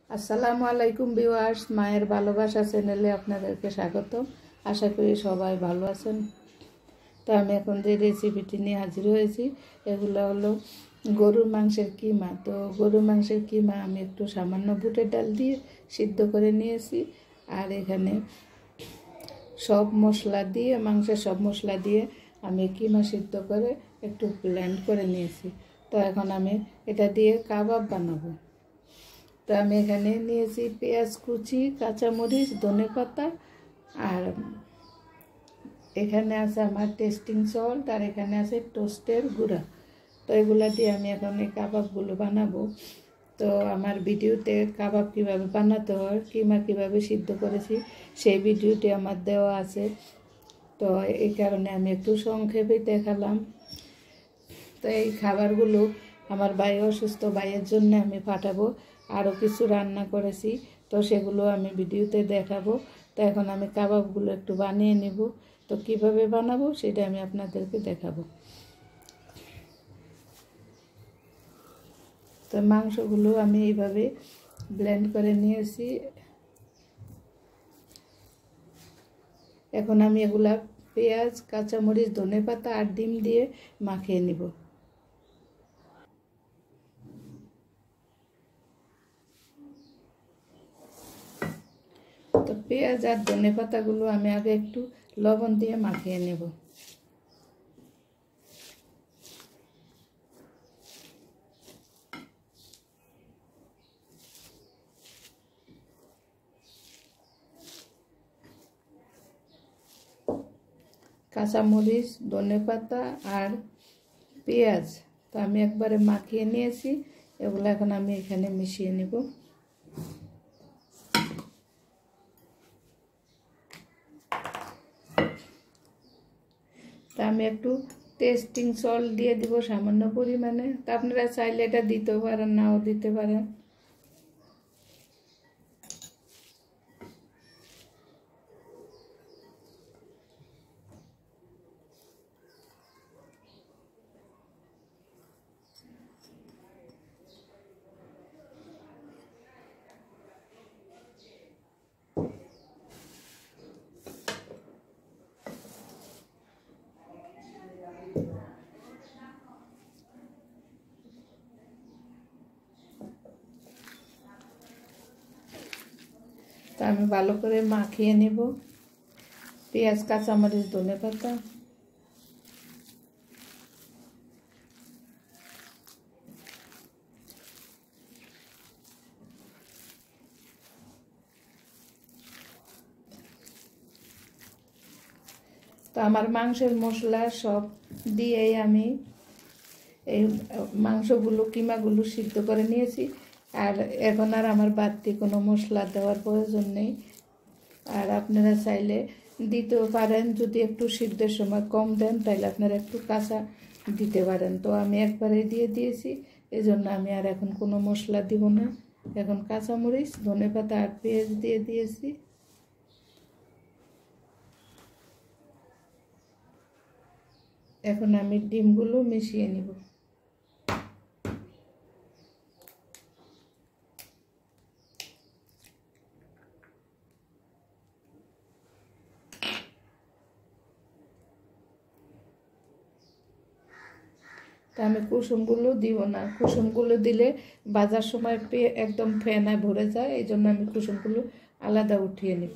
আসসালামু আলাইকুম ভিউয়ার্স, মায়ের ভালোবাসা চ্যানেলে আপনাদেরকে স্বাগতম। আশা করি সবাই ভালো আছেন। তো আমি এখন যে রেসিপিটি নিয়ে হাজির হয়েছি, এগুলো হলো গরুর মাংসের কিমা। তো গরুর মাংসের কিমা আমি একটু সামান্য বুটের ডাল দিয়ে সিদ্ধ করে নিয়েছি, আর এখানে সব মশলা দিয়ে, মাংসের সব মশলা দিয়ে আমি কিমা সিদ্ধ করে একটু ব্লেন্ড করে নিয়েছি। তো এখন আমি এটা দিয়ে কাবাব বানাবো। তো আমি এখানে নিয়েছি পেঁয়াজ কুচি, কাঁচামরিচ, ধনেপাতা, আর এখানে আছে আমার টেস্টিং সল্ট, আর এখানে আছে টোস্টের গুঁড়া। তো এগুলা দিয়ে আমি এখন এই কাবাবগুলো বানাবো। তো আমার ভিডিওতে কাবাব কীভাবে বানাতে হয়, কিমা কীভাবে সিদ্ধ করেছি, সেই ভিডিওটি আমার দেওয়া আছে। তো এই কারণে আমি একটু সংক্ষেপে দেখালাম। তো এই খাবারগুলো আমার ভাই অসুস্থ, ভাইয়ের জন্য আমি পাঠাবো। আরও কিছু রান্না করেছি, তো সেগুলো আমি ভিডিওতে দেখাবো। তো এখন আমি কাবাবগুলো একটু বানিয়ে নিব। তো কিভাবে বানাবো সেটা আমি আপনাদেরকে দেখাবো। তো মাংসগুলো আমি এইভাবে ব্লেন্ড করে নিয়েছি। এখন আমি এগুলা পেঁয়াজ, কাঁচামরিচ, ধনেপাতা আর ডিম দিয়ে মাখিয়ে নিব। তো পেঁয়াজ আর ধনেপাতাগুলো আমি আগে একটু লবণ দিয়ে মাখিয়ে নেব। কাঁচামরিচ, ধনেপাতা আর পেঁয়াজ তো আমি একবারে মাখিয়ে নিয়েছি। এগুলো এখন আমি এখানে মিশিয়ে নেব। তা আমি একটু টেস্টিং সল্ট দিয়ে দিব সামান্য পরিমাণে। তা আপনারা চাইলে এটা দিতেও পারেন, নাও দিতে পারেন। তা আমি ভালো করে মাখিয়ে নেব পেঁয়াজ, কাঁচামরিচ, ধনেপাতা। তো আমার মাংসের মশলা সব দিয়েই আমি এই মাংসগুলো, কিমাগুলো সিদ্ধ করে নিয়েছি। আর এখন আর আমার বাড়তি কোনো মশলা দেওয়ার প্রয়োজন নেই। আর আপনারা চাইলে দিতেও পারেন, যদি একটু সিদ্ধের সময় কম দেন তাহলে আপনারা একটু কাঁচা দিতে পারেন। তো আমি একবারে দিয়ে দিয়েছি, এই জন্য আমি আর এখন কোনো মশলা দিব না। এখন কাঁচামরিচ, ধনেপাতা আর পেঁয়াজ দিয়ে দিয়েছি। এখন আমি ডিমগুলো মিশিয়ে নিব। তা আমি কুসুমগুলো দিব না, কুসুমগুলো দিলে ভাজার সময় একদম ফেনায় ভরে যায়, এই জন্য আমি কুসুমগুলো আলাদা উঠিয়ে নিব।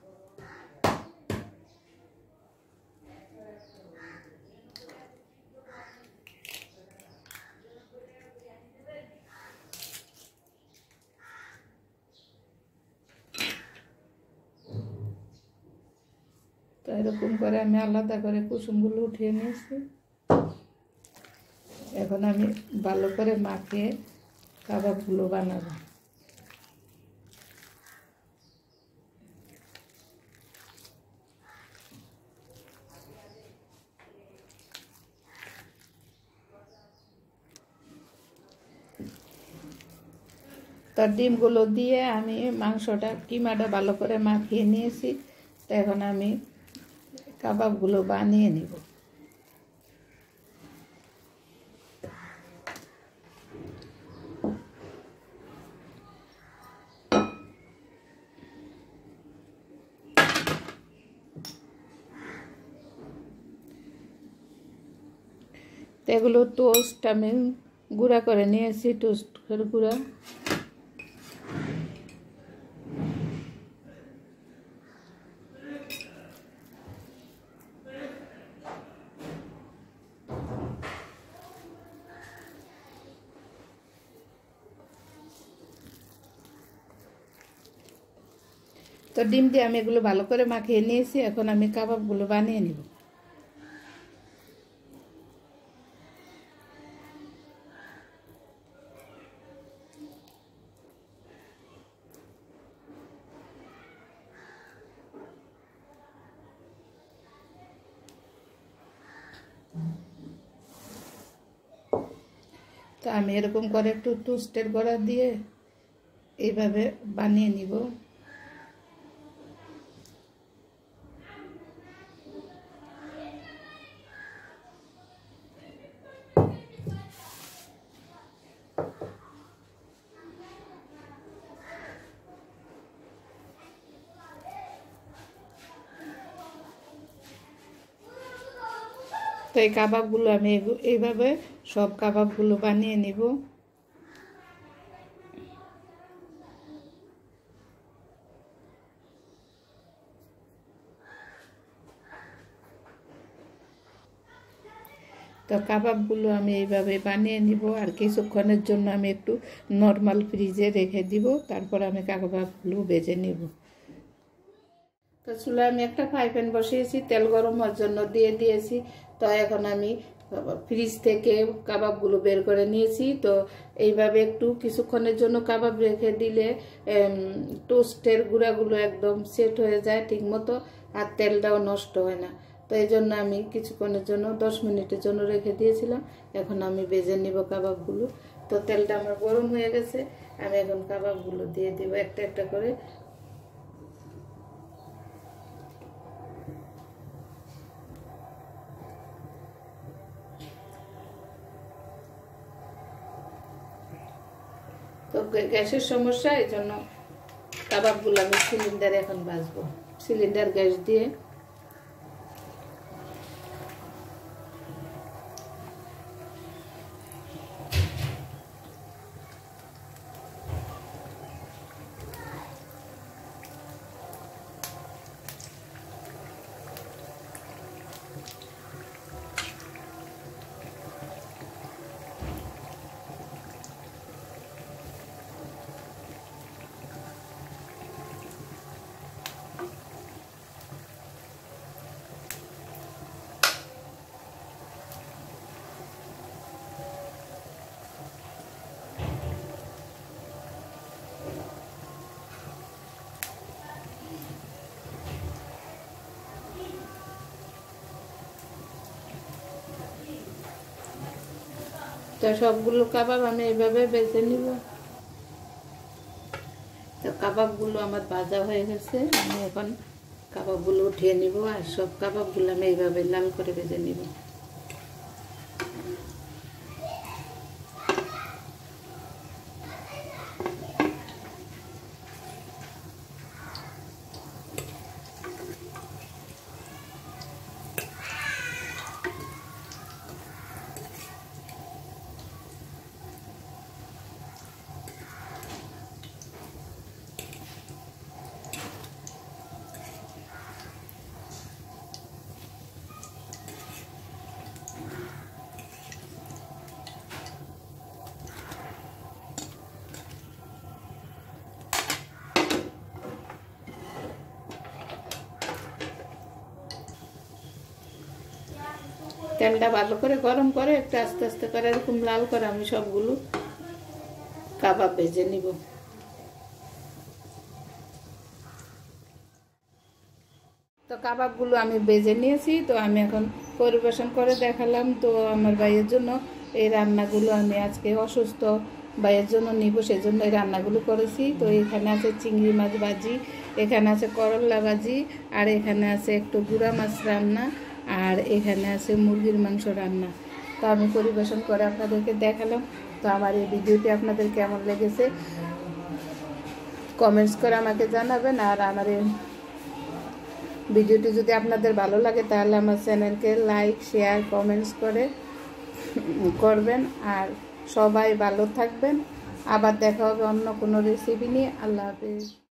তো এরকম করে আমি আলাদা করে কুসুমগুলো উঠিয়ে নিয়েছি। এখন আমি ভালো করে মাখিয়ে কাবাবগুলো বানাবো। তো ডিমগুলো দিয়ে আমি মাংসটা, কিমাটা ভালো করে মাখিয়ে নিয়েছি। তো এখন আমি কাবাবগুলো বানিয়ে নিব। এগুলো টোস্ট আমি গুঁড়া করে নিয়েছি, টোস্টের গুঁড়া। তো ডিম দিয়ে আমি এগুলো ভালো করে মাখিয়ে নিয়েছি। এখন আমি কাবাবগুলো বানিয়ে নিব। তো আমি এরকম করে একটু টোস্টের গুঁড়া দিয়ে এইভাবে বানিয়ে নিব। তো এই কাবাবগুলো আমি এইভাবে সব কাবাবগুলো বানিয়ে নিব। তো কাবাবগুলো আমি এইভাবে বানিয়ে নিব, আর কিছুক্ষণের জন্য আমি একটু নর্মাল ফ্রিজে রেখে দিব, তারপর আমি কাবাবগুলো ভেজে নিব। তো চুলায় আমি একটা ফ্রাই প্যান বসিয়েছি, তেল গরম হওয়ার জন্য দিয়ে দিয়েছি। তো এখন আমি ফ্রিজ থেকে কাবাবগুলো বের করে নিয়েছি। তো এইভাবে একটু কিছুক্ষণের জন্য কাবাব রেখে দিলে টোস্টের গুঁড়াগুলো একদম সেট হয়ে যায় ঠিক মতো, আর তেলটাও নষ্ট হয় না। তো এই জন্য আমি কিছুক্ষণের জন্য 10 মিনিটের জন্য রেখে দিয়েছিলাম। এখন আমি ভেজে নিব কাবাবগুলো। তো তেলটা আমার গরম হয়ে গেছে, আমি এখন কাবাবগুলো দিয়ে দিব একটা একটা করে। তো গ্যাসের সমস্যা, এই জন্য কাবাবগুলো আমি সিলিন্ডারে এখন ভাজবো, সিলিন্ডার গ্যাস দিয়ে। তো সবগুলো কাবাব আমি এইভাবে বেছে নিব। তো কাবাবগুলো আমার ভাজা হয়ে গেছে, আমি এখন কাবাবগুলো উঠিয়ে নিব, আর সব কাবাবগুলো আমি এইভাবে লাল করে ভেজে নিব। তেলটা ভালো করে গরম করে একটু আস্তে আস্তে করে এরকম লাল করে আমি সবগুলো কাবাব ভেজে নিব। তো কাবাবগুলো আমি ভেজে নিয়েছি, তো আমি এখন পরিবেশন করে দেখালাম। তো আমার ভাইয়ের জন্য এই রান্নাগুলো আমি আজকে অসুস্থ ভাইয়ের জন্য নিব, সেজন্য এই রান্নাগুলো করেছি। তো এখানে আছে চিংড়ি মাছ ভাজি, এখানে আছে করলা ভাজি, আর এখানে আছে একটু গুঁড়া মাছ রান্না, আর এখানে আছে মুরগির মাংস রান্না। তো আমি পরিবেশন করে আপনাদেরকে দেখালাম। তো আমার এই ভিডিওটি আপনাদের কেমন লেগেছে কমেন্টস করে আমাকে জানাবেন। আর আমার এই ভিডিওটি যদি আপনাদের ভালো লাগে তাহলে আমার চ্যানেলকে লাইক, শেয়ার, কমেন্টস করে করবেন। আর সবাই ভালো থাকবেন। আবার দেখা হবে অন্য কোনো রেসিপি নিয়ে। আল্লাহ হাফেজ।